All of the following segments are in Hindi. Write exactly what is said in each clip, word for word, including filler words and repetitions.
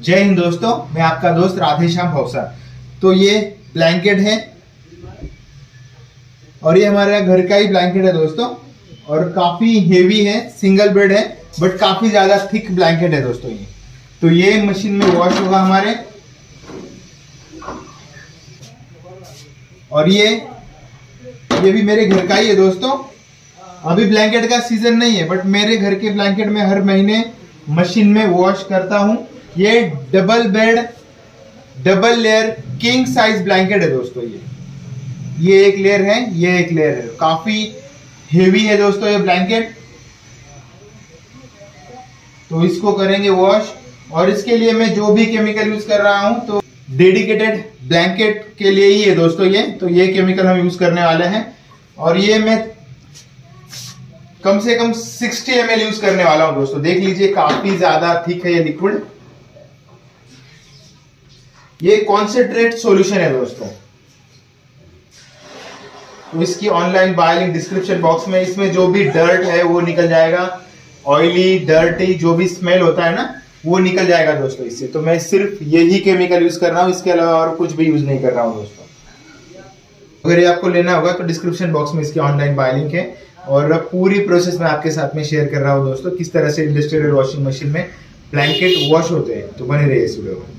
जय हिंद दोस्तों, मैं आपका दोस्त राधेश्याम भौसा। तो ये ब्लैंकेट है और ये हमारे घर का ही ब्लैंकेट है दोस्तों, और काफी हेवी है, सिंगल बेड है बट काफी ज्यादा थिक ब्लैंकेट है दोस्तों ये। तो ये मशीन में वॉश होगा हमारे, और ये ये भी मेरे घर का ही है दोस्तों। अभी ब्लैंकेट का सीजन नहीं है बट मेरे घर के ब्लैंकेट में हर महीने मशीन में वॉश करता हूं। ये double bed double layer king size blanket है दोस्तों। ये ये एक लेयर है, ये एक लेयर है, काफी हेवी है दोस्तों ये ब्लैंकेट। तो इसको करेंगे वॉश, और इसके लिए मैं जो भी केमिकल यूज कर रहा हूं तो डेडिकेटेड ब्लैंकेट के लिए ही है दोस्तों ये। तो ये केमिकल हम यूज करने वाले हैं, और ये मैं कम से कम साठ एम एल यूज करने वाला हूं दोस्तों। देख लीजिए काफी ज्यादा थिक है ये लिक्विड। ये कॉन्सेंट्रेट सॉल्यूशन है दोस्तों। तो इसकी online buy link description box में। इसमें जो भी डर्ट है वो निकल जाएगा, ऑयली डर्टी जो भी स्मेल होता है ना वो निकल जाएगा दोस्तों इससे। तो मैं सिर्फ यही केमिकल यूज कर रहा हूं, इसके अलावा और कुछ भी यूज नहीं कर रहा हूं दोस्तों। अगर ये आपको लेना होगा तो डिस्क्रिप्शन बॉक्स में इसकी ऑनलाइन बाय लिंक है, और पूरी प्रोसेस मैं आपके साथ में शेयर कर रहा हूं दोस्तों, किस तरह से इंडस्ट्रियल वॉशिंग मशीन में ब्लैंकेट वॉश होते हैं। तो बने रहिए इस वीडियो में।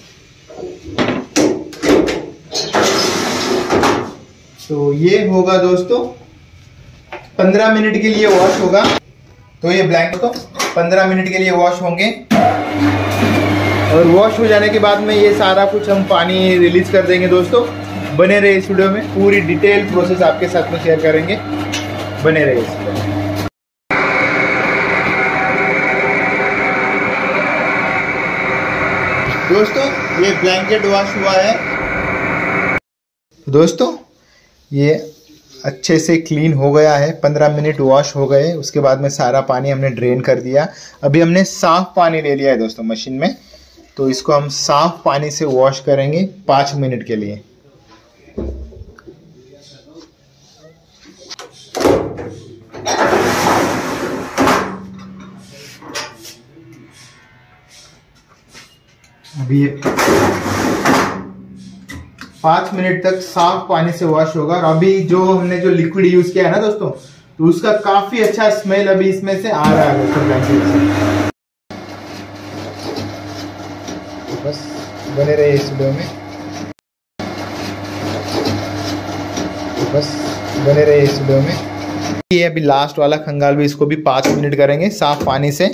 तो ये होगा दोस्तों पंद्रह मिनट के लिए वॉश होगा। तो ये ब्लैंकेट तो पंद्रह मिनट के लिए वॉश होंगे, और वॉश हो जाने के बाद में ये सारा कुछ हम पानी रिलीज कर देंगे दोस्तों। बने रहे इस वीडियो में, पूरी डिटेल प्रोसेस आपके साथ में शेयर करेंगे। बने रहे इस वीडियो में। दोस्तों ये ब्लैंकेट वॉश हुआ है दोस्तों, ये अच्छे से क्लीन हो गया है। पंद्रह मिनट वॉश हो गए, उसके बाद में सारा पानी हमने ड्रेन कर दिया। अभी हमने साफ पानी ले लिया है दोस्तों मशीन में, तो इसको हम साफ पानी से वॉश करेंगे पाँच मिनट के लिए। अभी ये पांच मिनट तक साफ पानी से वॉश होगा। और अभी जो हमने जो लिक्विड यूज किया है ना दोस्तों, तो उसका काफी अच्छा स्मेल अभी इसमें से आ रहा है दोस्तों ब्लैंकेट से। तो बस बने रहे इस वीडियो में। तो बस बने रहे इस वीडियो में। ये अभी लास्ट वाला खंगाल भी, इसको भी पांच मिनट करेंगे साफ पानी से।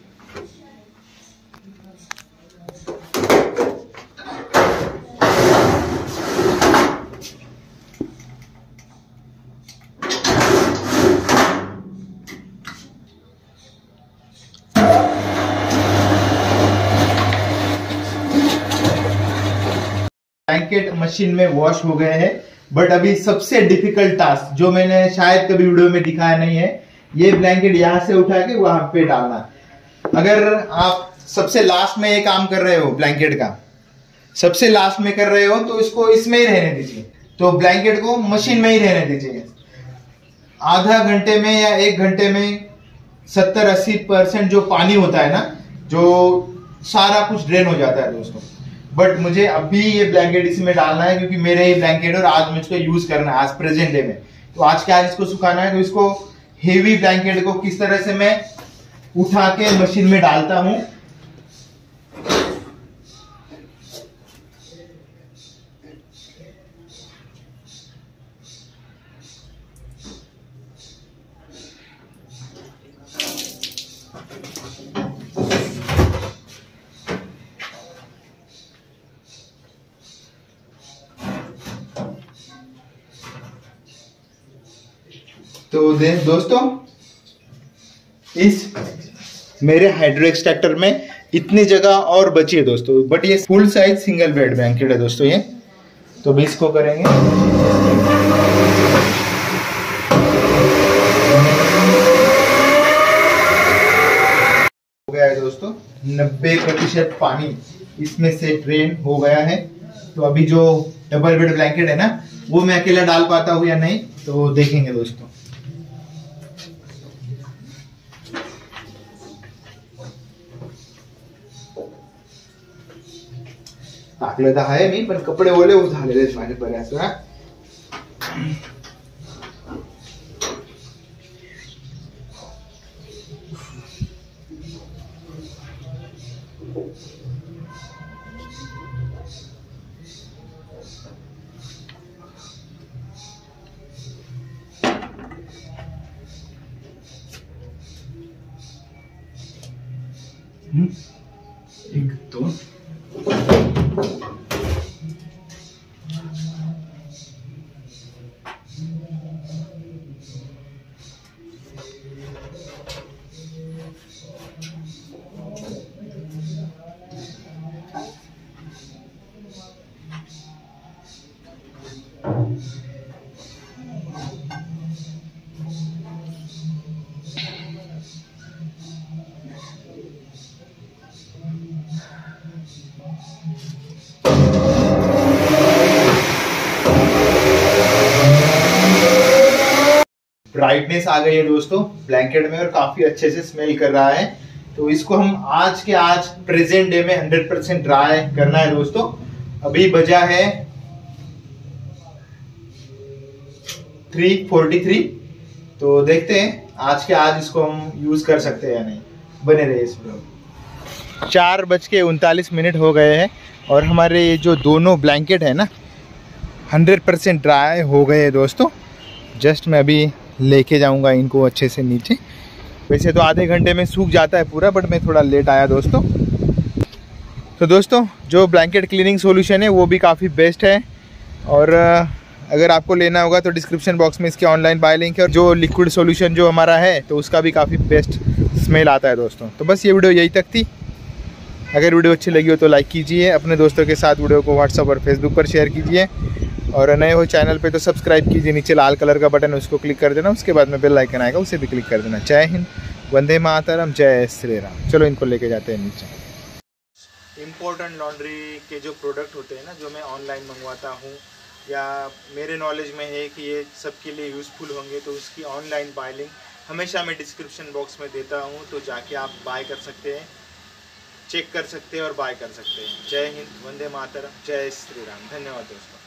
ब्लैंकेट मशीन में वॉश हो गए हैं, बट अभी सबसे डिफिकल्ट टास्क जो मैंने शायद कभी वीडियो में दिखाया नहीं है, ये ब्लैंकेट यहां से उठा के वहां पे डालना। अगर आप सबसे लास्ट में ये काम कर रहे हो, ब्लैंकेट का सबसे लास्ट में कर रहे हो, तो इसको इसमें ही रहने दीजिए। तो ब्लैंकेट को मशीन में ही रहने दीजिए। आधा घंटे में या एक घंटे में सत्तर अस्सी परसेंट जो पानी होता है ना, जो सारा कुछ ड्रेन हो जाता है दोस्तों। बट मुझे अभी ये ब्लैंकेट इसमें डालना है, क्योंकि मेरे ये ब्लैंकेट और आज मुझको यूज करना है आज प्रेजेंट डे में। तो आज क्या इसको सुखाना है। तो इसको हेवी ब्लैंकेट को किस तरह से मैं उठा के मशीन में डालता हूं। तो दोस्तों इस मेरे हाइड्रो एक्सट्रैक्टर में इतनी जगह और बची है दोस्तों, बट ये full size single bed blanket है दोस्तों ये। तो भी इसको करेंगे। हो गया है दोस्तों, नब्बे प्रतिशत पानी इसमें से ड्रेन हो गया है। तो अभी जो डबल बेड ब्लैंकेट है ना, वो मैं अकेला डाल पाता हूँ या नहीं, तो देखेंगे दोस्तों। टाकलं तर आहे मी, पण कपडे ओले झालेले आहेत माझे बऱ्याच वेळा. एक दोन ब्राइटनेस आ गई है दोस्तों ब्लैंकेट में और काफी अच्छे से स्मेल कर रहा है. तो इसको हम आज के आज प्रेजेंट डे में हंड्रेड परसेंट ड्राई करना है दोस्तों. अभी बजा है थ्री फोर्टी थ्री. तो देखते हैं आज के आज इसको हम यूज कर सकते हैं या नहीं. बने रहे इसमें. चार बज के उनतालीस मिनट हो गए हैं और हमारे ये जो दोनों ब्लैंकेट है ना हंड्रेड परसेंट ड्राई हो गए हैं दोस्तों. जस्ट मैं अभी लेके जाऊंगा इनको अच्छे से नीचे. वैसे तो आधे घंटे में सूख जाता है पूरा, बट मैं थोड़ा लेट आया दोस्तों. तो दोस्तों जो ब्लैंकेट क्लीनिंग सॉल्यूशन है वो भी काफ़ी बेस्ट है. और अगर आपको लेना होगा तो डिस्क्रिप्शन बॉक्स में इसके ऑनलाइन बाय लिंक है. और जो लिक्विड सॉल्यूशन जो हमारा है तो उसका भी काफ़ी बेस्ट स्मेल आता है दोस्तों. तो बस ये वीडियो यही तक थी. अगर वीडियो अच्छी लगी हो तो लाइक कीजिए, अपने दोस्तों के साथ वीडियो को व्हाट्सएप और फेसबुक पर शेयर कीजिए. और नए हो चैनल पे तो सब्सक्राइब कीजिए. नीचे लाल कलर का बटन उसको क्लिक कर देना. उसके बाद में बेल आइकन आएगा उसे भी क्लिक कर देना. जय हिंद, वंदे मातरम, जय श्री राम. चलो इनको लेके जाते हैं नीचे. इम्पोर्टेंट लॉन्ड्री के जो प्रोडक्ट होते हैं ना जो मैं ऑनलाइन मंगवाता हूँ या मेरे नॉलेज में है कि ये सबके लिए यूज़फुल होंगे, तो उसकी ऑनलाइन बाय लिंक हमेशा मैं डिस्क्रिप्शन बॉक्स में देता हूँ. तो जाके आप बाय कर सकते हैं, चेक कर सकते हैं और बाय कर सकते हैं. जय हिंद, वंदे मातरम, जय श्री राम. धन्यवाद दोस्तों.